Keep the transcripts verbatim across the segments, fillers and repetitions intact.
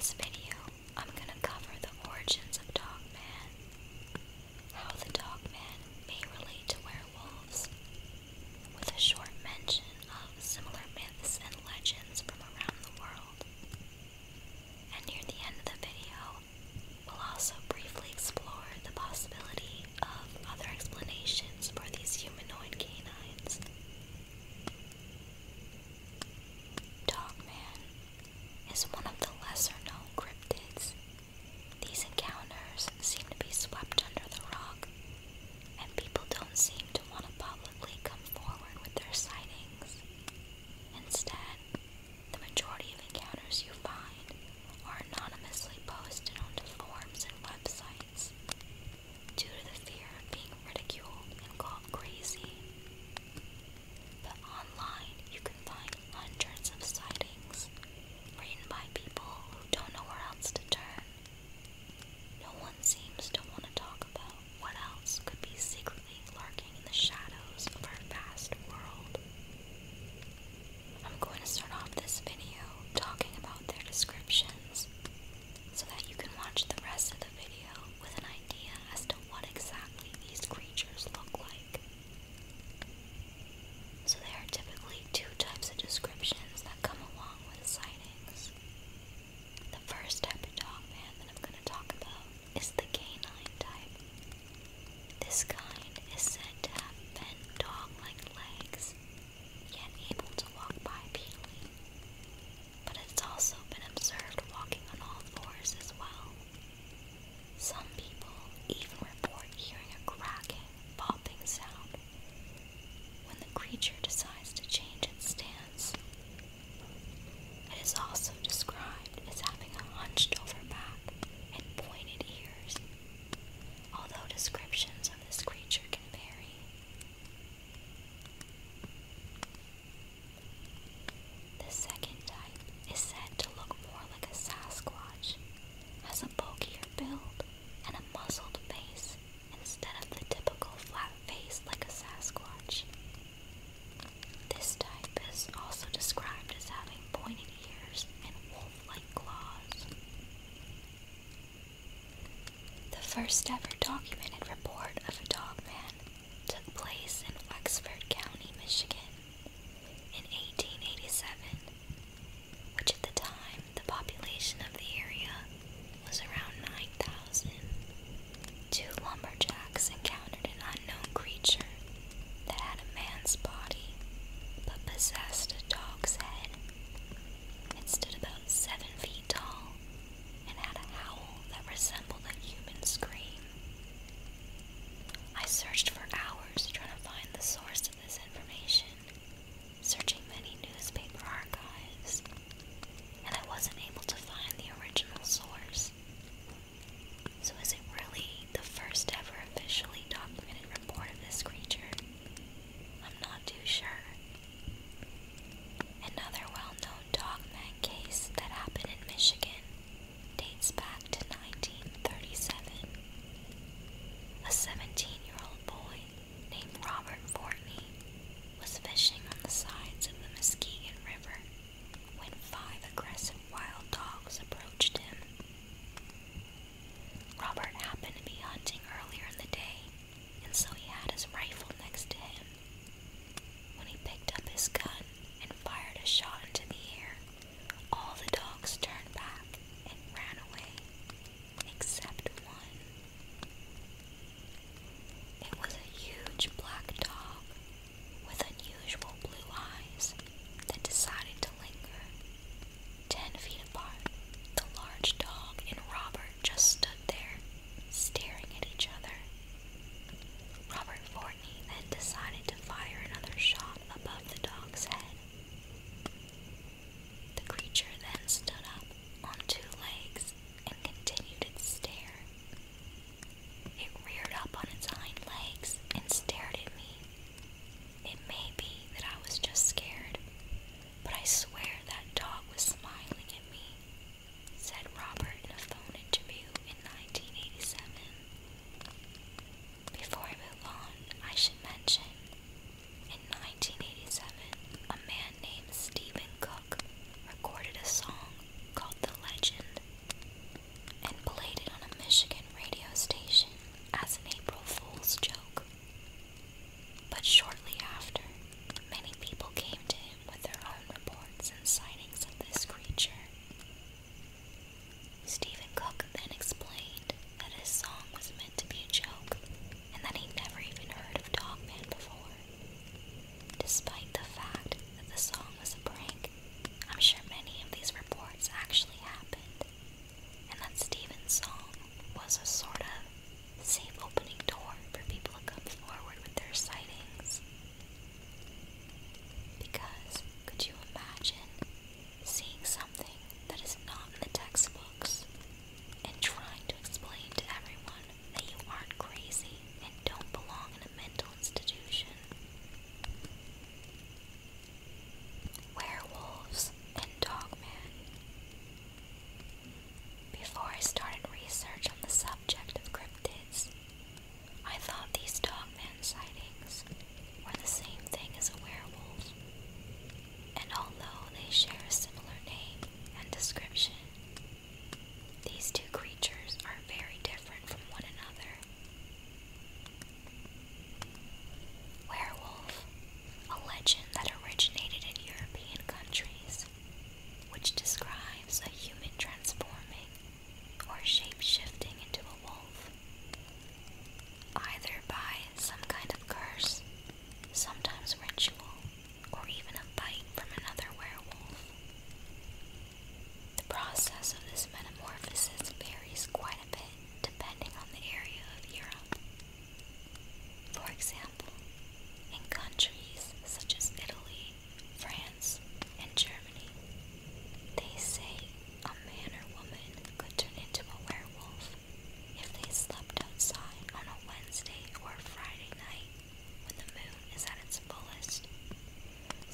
this video, I'm gonna cover the origins of Dogman, how the Dogman may relate to werewolves, with a short mention of similar myths and legends from around the world. And near the end of the video, we'll also briefly explore the possibility of other explanations for these humanoid canines. Dogman is one of the lesser-known cryptids. These encounters seem to be swept under the rug, and people don't seem to want to publicly come forward with their sightings. Instead, the majority of encounters you find are anonymously posted onto forums and websites due to the fear of being ridiculed and called crazy. But online, you can find hundreds of sightings written by people who don't know where else to turn. No one seems to want to talk about what else could be secretly lurking in the shadows of our vast world. I'm going to start off this video talking about their descriptions so that you can watch the rest of the video with an idea as to what exactly these creatures look like. So there are typically two types of descriptions that come along with sightings. The first type of dogman that I'm going to talk about is the canine type. This kind is said to have bent dog-like legs, yet able to walk bipedally, but it's also been observed walking on all fours as well. Some people even report hearing a cracking, popping sound when the creature decides to change its stance. It is also described as having a hunched over back and pointed ears, although descriptions of this creature can vary. The second type is said to look more like a Sasquatch, has a bulkier build and a muzzled face instead of the typical flat face like a Sasquatch. This type is also described as having pointed ears and wolf-like claws. The first ever documented report of a dogman took place in Wexford County, Michigan in eighteen eighty-seven, which at the time the population of the area was around nine thousand. Two lumberjacks encountered an unknown creature that had a man's body but possessed a dog's head. It stood about seven feet tall and had a howl that resembled a human scream.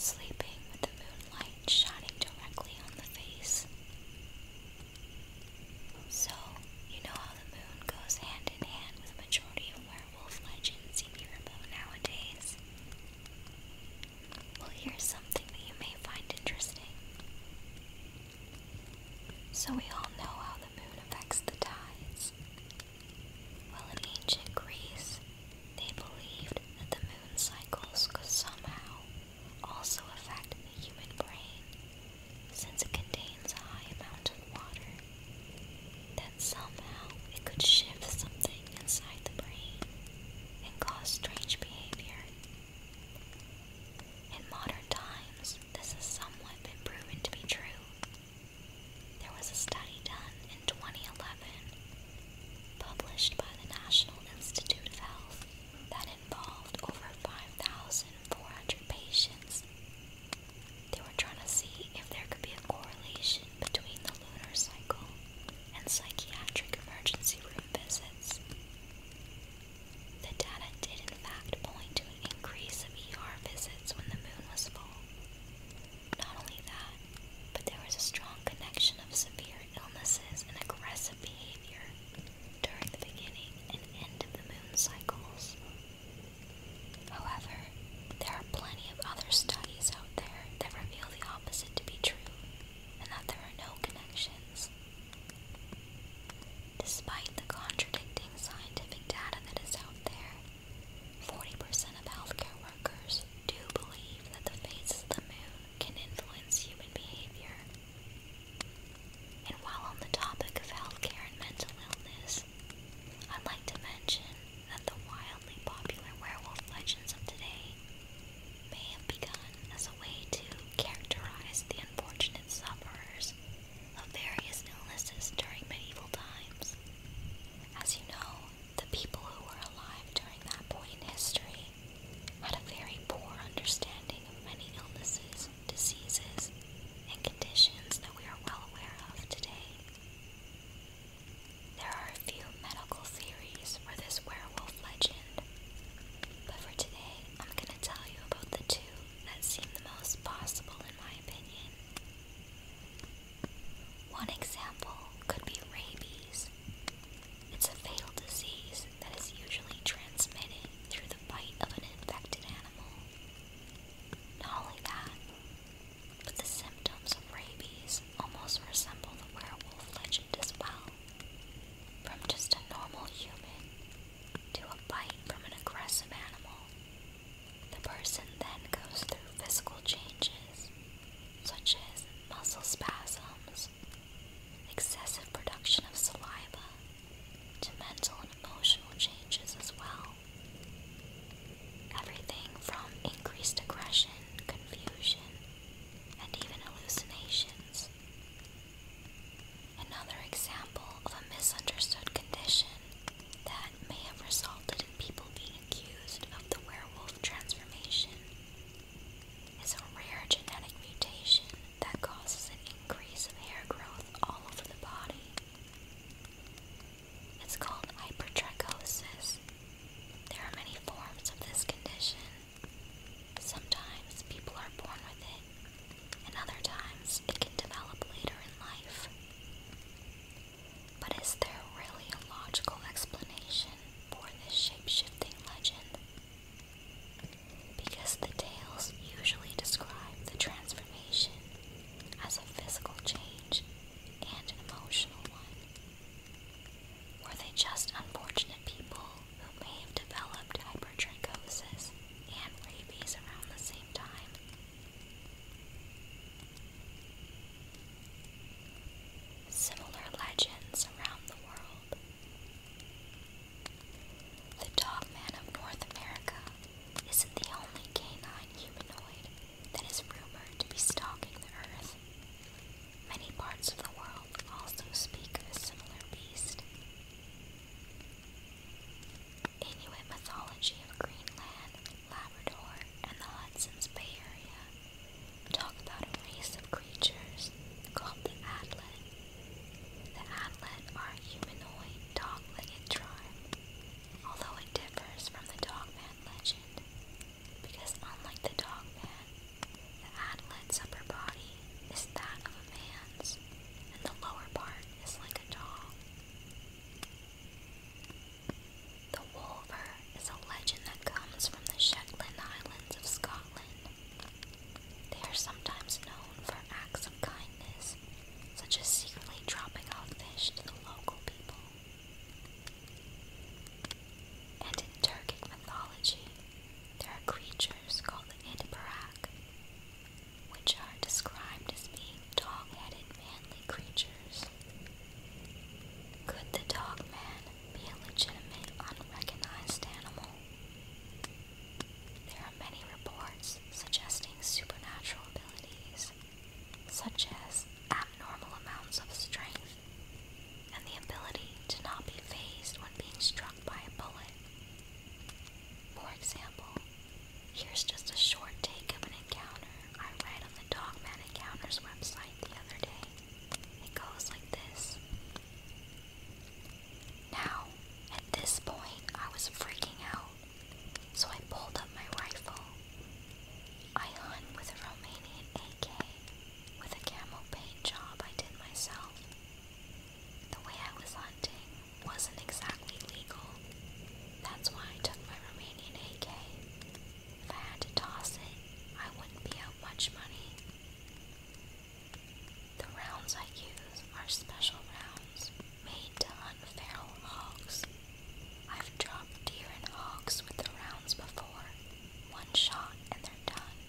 sleeping with the moonlight shining directly on the face. So, you know how the moon goes hand in hand with the majority of werewolf legends you hear about nowadays? Well, here's something that you may find interesting. So we all know how the moon affects the tides. Well, in ancient Greece, they believed that the moon cycles could somehow also affect sometimes known for acts of kindness, such as secretly dropping off fish to the local people. And in Turkic mythology, there are creatures called the Idbarak, which are described as being dog-headed manly creatures. Could the dogman be a legitimate unrecognized animal? There are many reports suggesting supernatural abilities, such as abnormal amounts of strength and the ability to not be fazed when being struck by a bullet. For example, here's just a short take of an encounter I read on the Dogman Encounters website the other day. It goes like this. Now, at this point, I was freaking out, so I pulled up my rifle. I hunt with a Romanian A K with a camo paint job I did myself. The way I was hunting wasn't exactly legal. That's why I took my Romanian A K. If I had to toss it, I wouldn't be out much money. The rounds I use are special rounds made to hunt feral hogs. I've dropped deer and hogs with the rounds before. One shot and they're done.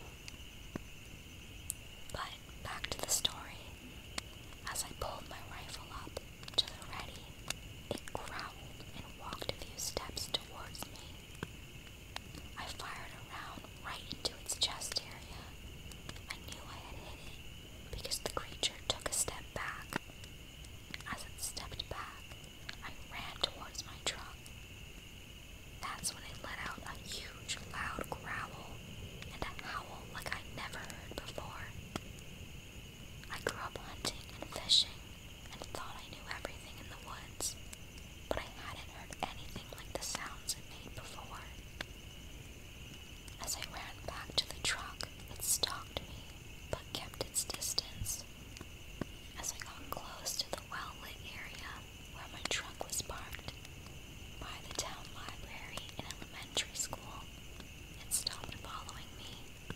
But back to the story. As I pulled my rifle up to the ready, it growled and walked a few steps towards me. I fired a round right into its chest area. I knew I had hit it because the creature took a step back. As it stepped back, I ran towards my truck. That's when it let out a huge, loud growl and a howl like I'd never heard before. I grew up hunting and fishing and thought I knew everything in the woods, but I hadn't heard anything like the sounds it made before. As I ran back to the truck, it stalked me, but kept its distance. As I got close to the well-lit area where my truck was parked, by the town library in elementary school, it stopped following me.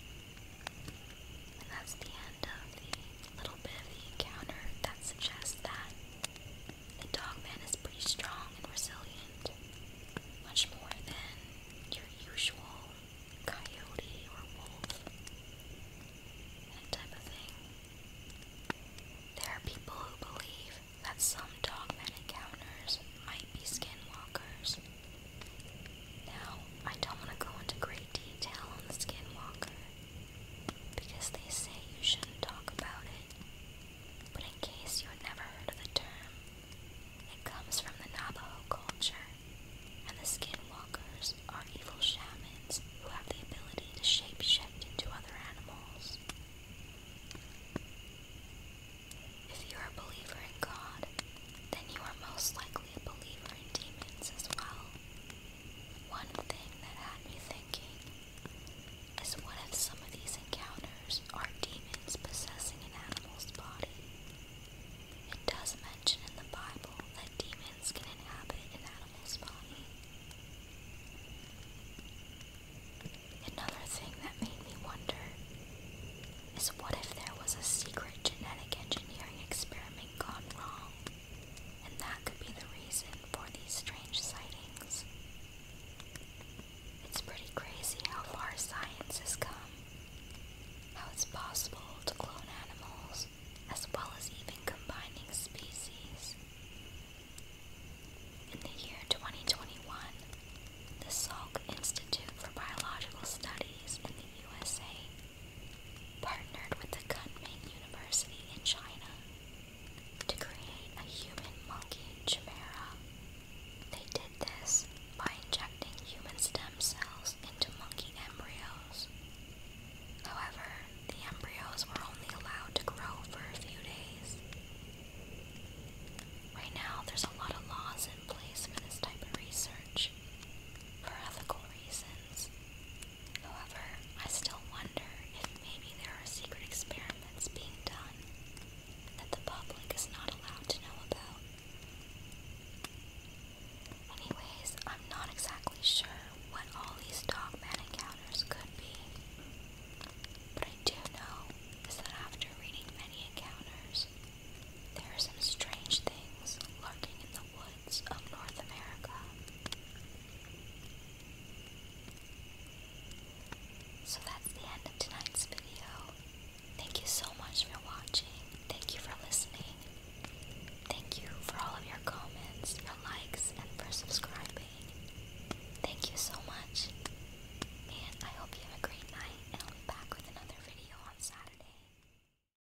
And that's the end of the little bit of the encounter that suggests that the Dogman is pretty strong and resilient, much more than your usual coyote or wolf, that type of thing. There are people who believe that some Dogman encounters might be skinwalkers. Now, I don't want to go into great detail on the skinwalker, because they say you shouldn't talk about it, but in case you had never heard of the term, it comes from the Navajo culture, and the skinwalkers are evil shamans who have the ability to shape-shift into other animals. If you're a believer in God, then you are most likely a believer in demons as well. One thing that had me thinking is, what if some of these encounters are demons possessing an animal's body? It does mention in the Bible that demons can inhabit an animal's body. Another thing that made me wonder is, what if there was a secret genetic engineering experiment gone wrong, and that could be the reason for these strange sightings? It's pretty crazy how far science has come, how it's possible